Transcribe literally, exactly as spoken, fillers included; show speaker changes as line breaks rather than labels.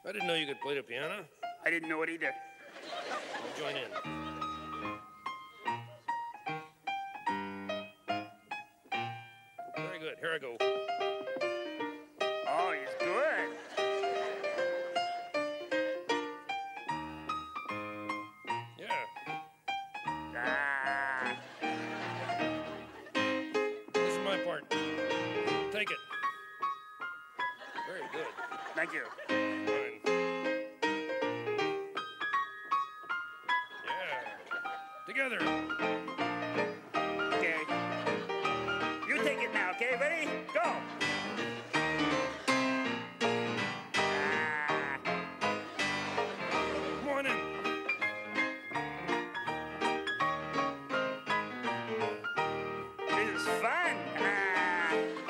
I didn't know you could play the piano.
I didn't know it either.
I'll join in. Very good. Here I go.
Oh, he's good.
Yeah.
Ah.
This is my part. Take it. Very good.
Thank you.
Fine. Yeah. Together.
Okay. You take it now, okay? Ready? Go. Ah.
Come on in.
This is fun. Ah.